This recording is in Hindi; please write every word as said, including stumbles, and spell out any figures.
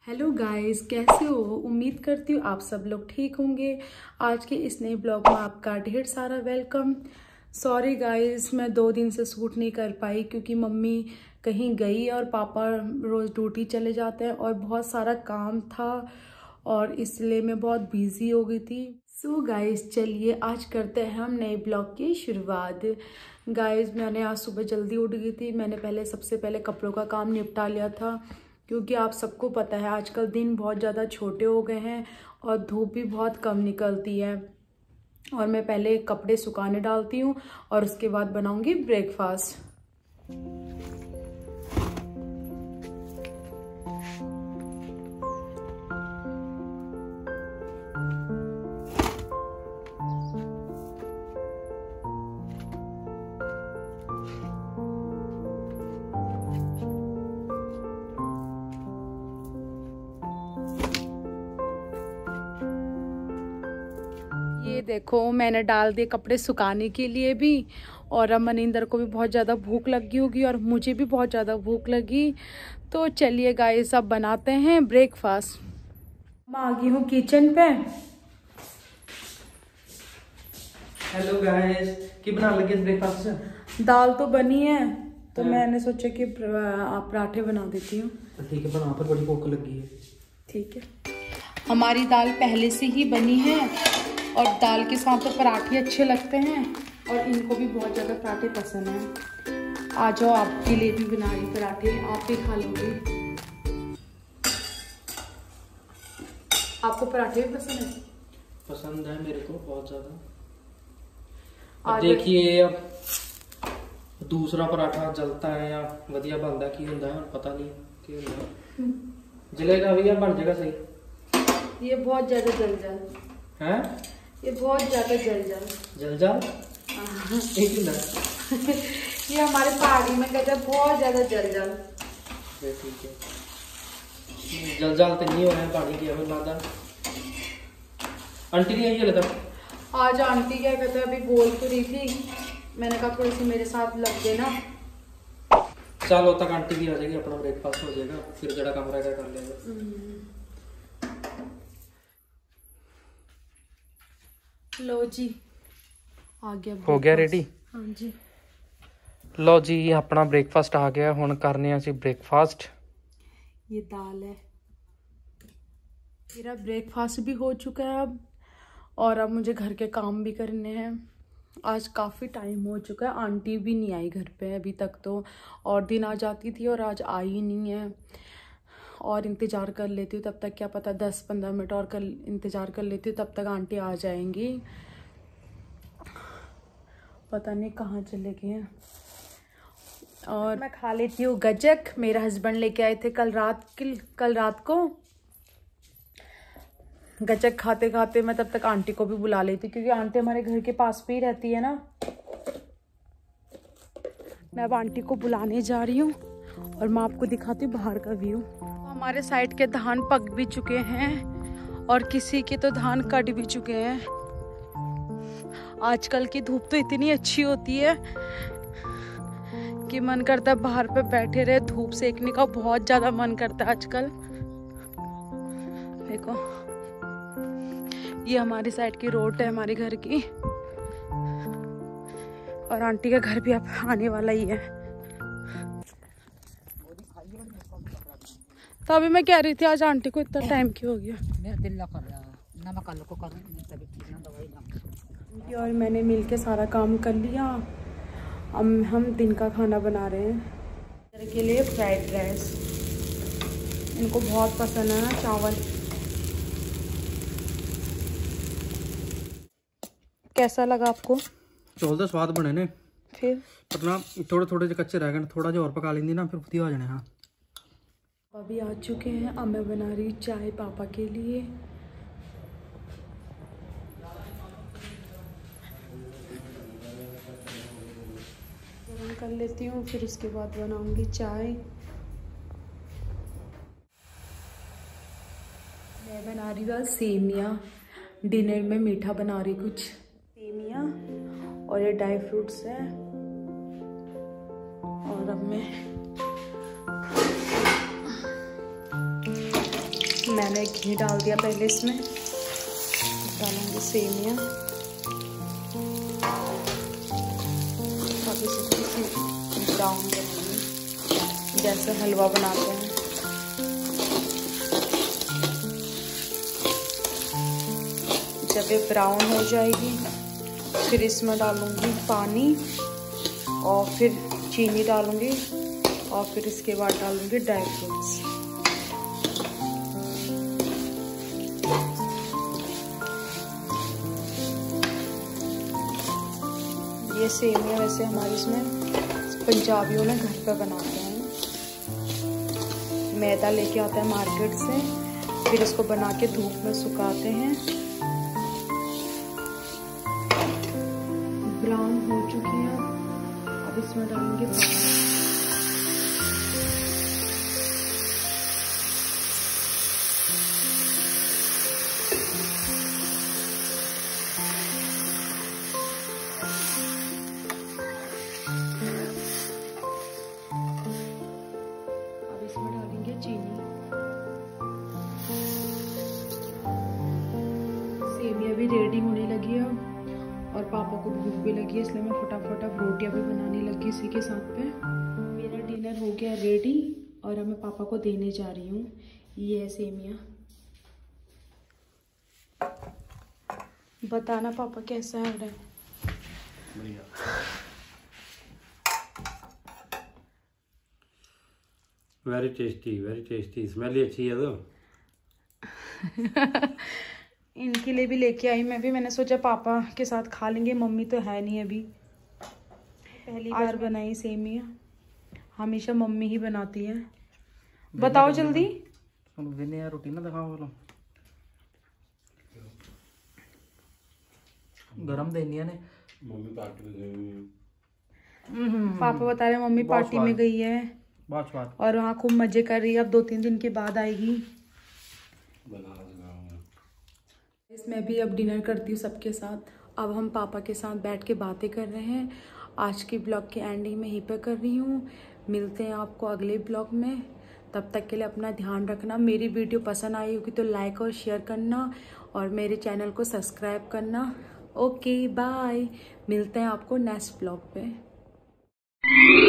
हेलो गाइस, कैसे हो? उम्मीद करती हूँ आप सब लोग ठीक होंगे। आज के इस नए ब्लॉग में आपका ढेर सारा वेलकम। सॉरी गाइस, मैं दो दिन से शूट नहीं कर पाई क्योंकि मम्मी कहीं गई और पापा रोज़ ड्यूटी चले जाते हैं और बहुत सारा काम था और इसलिए मैं बहुत बिजी हो गई थी। सो गाइस, चलिए आज करते हैं हम नए ब्लॉग की शुरुआत। गाइस, मैंने आज सुबह जल्दी उठ गई थी। मैंने पहले सबसे पहले कपड़ों का काम निपटा लिया था क्योंकि आप सबको पता है आजकल दिन बहुत ज़्यादा छोटे हो गए हैं और धूप भी बहुत कम निकलती है। और मैं पहले कपड़े सुखाने डालती हूँ और उसके बाद बनाऊँगी ब्रेकफास्ट। ये देखो, मैंने डाल दिए कपड़े सुखाने के लिए भी और अब मनिंदर को भी बहुत ज़्यादा भूख लगी होगी और मुझे भी बहुत ज़्यादा भूख लगी। तो चलिए गाइस, अब बनाते हैं ब्रेकफास्ट। मैं आ गई हूँ किचन पे। हेलो गाइस, की बना लगे ब्रेकफास्ट? दाल तो बनी है तो हाँ। मैंने सोचा कि आप पराठे बना देती हूँ। ठीक है, बना, पर बड़ी भूख लगी है। ठीक है, हमारी दाल पहले से ही बनी है और दाल के साथ तो पराठे अच्छे लगते हैं और इनको भी बहुत ज़्यादा पराठे पसंद हैं। आ जाओ, आपके लिए भी बना रही पराठे, आप भी खा लोगे। आपको पराठे भी पसंद है? पसंद है मेरे को बहुत ज़्यादा। अब देखिए, अब दूसरा पराठा जलता है या वधिया बनता की होता है, पता नहीं की होता है। जलेगा भी या बन जाएगा सही? ये बहुत ज़्यादा जल जाए है, ये बहुत ज्यादा जल जल जल जल एक ये हमारे पहाड़ी में कहते हैं बहुत ज्यादा जल जल। ठीक है, जल जल तो नहीं हो रहा है पानी की हमें लगता। आंटी नहीं आई है लगता। आज आंटी क्या कहते हैं, अभी बोल तो रही थी, मैंने कहा थोड़ी सी मेरे साथ लग देना। चलो तक आंटी भी आ जाएगी, अपना ब्रेकफास्ट हो जाएगा, फिर जरा काम रहेगा कर लेगा। लो जी, आ गया, हो गया रेडी। हाँ जी, लो जी, अपना ब्रेकफास्ट आ गया। हुण करने असी ब्रेकफास्ट। ये दाल है, मेरा ब्रेकफास्ट भी हो चुका है अब और अब मुझे घर के काम भी करने हैं। आज काफ़ी टाइम हो चुका है, आंटी भी नहीं आई घर पे अभी तक तो, और दिन आ जाती थी और आज आई ही नहीं है। और इंतज़ार कर लेती हूँ, तब तक क्या पता दस पंद्रह मिनट और कर इंतज़ार कर लेती हूँ, तब तक आंटी आ जाएंगी। पता नहीं कहाँ चले गए हैं। और मैं खा लेती हूँ गजक, मेरे हस्बैंड लेके आए थे कल रात की कल रात को। गजक खाते खाते मैं तब तक आंटी को भी बुला लेती क्योंकि आंटी हमारे घर के पास पे ही रहती है ना। मैं अब आंटी को बुलाने जा रही हूँ और मैं आपको दिखाती हूँ बाहर का व्यू। हमारे साइड के धान पक भी चुके हैं और किसी के तो धान कट भी चुके हैं। आजकल की धूप तो इतनी अच्छी होती है कि मन करता है बाहर पे बैठे रहे, धूप सेकने का बहुत ज्यादा मन करता है आजकल। देखो, ये हमारी साइड की रोड है हमारे घर की और आंटी का घर भी अब आने वाला ही है। तो अभी मैं कह रही थी आज आंटी को इतना टाइम क्यों हो गया। मेरा दिल ना कर रहा ना, मैं कल को करूं तभी ठीक ना, दवाई ना। और मैंने मिलके सारा काम कर लिया। अब हम दिन का खाना बना रहे हैं के लिए फ्राइड राइस। इनको बहुत पसंद है ना चावल। कैसा लगा आपको? चौल तो स्वाद बने ने, फिर पर ना थोड़े थोड़े जो कच्चे रह गए, थोड़ा जो और पका लेंदी ना फिर बढ़िया हो जाने। हाँ, अभी आ चुके हैं। अब मैं बना रही चाय पापा के लिए। गरम कर लेती हूँ, फिर उसके बाद बनाऊंगी चाय। मैं बना रही हूँ सेमिया, डिनर में मीठा बना रही कुछ सेमिया और ये ड्राई फ्रूट्स है। और अब मैं मैंने घी डाल दिया पहले, इसमें डालूंगी सेमिया। अब इसे थोड़ी सी ब्राउन करूँगी, जैसे हलवा बनाते हैं। जब ये ब्राउन हो जाएगी फिर इसमें डालूंगी पानी और फिर चीनी डालूंगी और फिर इसके बाद डालूंगी ड्राई फ्रूट्स। ये सेमिया वैसे हमारे इसमें पंजाबियों में घर पे बनाते हैं। मैदा लेके आता है मार्केट से, फिर इसको बना के धूप में सुखाते हैं। ब्राउन हो चुकी है, अब इसमें डालेंगे पानी। अब इसमें डालेंगे चीनी। सेमिया भी रेडी होने लगी है और पापा को भूख भी लगी है, इसलिए मैं फटाफट अब रोटियां भी बनाने लगी इसी के साथ पे। मेरा डिनर हो गया रेडी और अब मैं पापा को देने जा रही हूँ। ये है सेमिया। बताना पापा कैसा है ऑर्डर? बढ़िया। Very tasty, very tasty. Smell ही अच्छी है तो। इनके लिए भी लेके आई मैं भी। मैंने सोचा पापा के साथ खा लेंगे, मम्मी तो है नहीं अभी। पहली बार बनाई सेमिया, हमेशा मम्मी ही बनाती है। बताओ जल्दी। रोटी ना दिखाओ, बोलो गरम देनी है ने। मम्मी पार्टी में गई हुई है। पापा बता रहे मम्मी पार्टी में गई है बहुत स्वाद और वहाँ खूब मजे कर रही है। अब दो तीन दिन के बाद आएगी। मैं भी अब डिनर करती हूँ सबके साथ। अब हम पापा के साथ बैठ के बातें कर रहे हैं। आज की ब्लॉग की एंडिंग में यहीं पर कर रही हूँ। मिलते हैं आपको अगले ब्लॉग में। तब तक के लिए अपना ध्यान रखना। मेरी वीडियो पसंद आई होगी तो लाइक और शेयर करना और मेरे चैनल को सब्सक्राइब करना। ओके बाय, मिलते हैं आपको नेक्स्ट ब्लॉग पे।